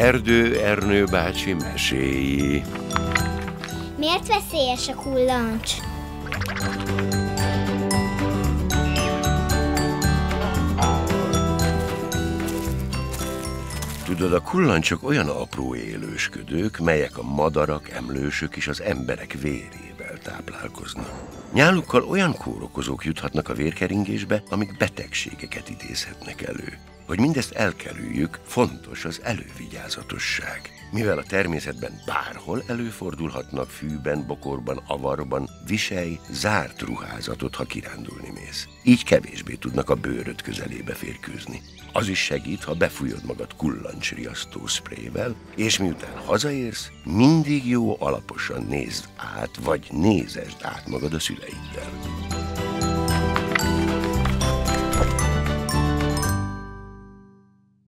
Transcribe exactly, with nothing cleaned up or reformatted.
Erdő Ernő bácsi meséi. Miért veszélyes a kullancs? Tudod, a kullancsok olyan apró élősködők, melyek a madarak, emlősök és az emberek vérével táplálkoznak. Nyálukkal olyan kórokozók juthatnak a vérkeringésbe, amik betegségeket idézhetnek elő. Hogy mindezt elkerüljük, fontos az elővigyázatosság. Mivel a természetben bárhol előfordulhatnak fűben, bokorban, avarban, viselj zárt ruházatot, ha kirándulni mész. Így kevésbé tudnak a bőröd közelébe férkőzni. Az is segít, ha befújod magad kullancsriasztó szprével, és miután hazaérsz, mindig jó alaposan nézd át, vagy nézesd át magad a szüleiddel.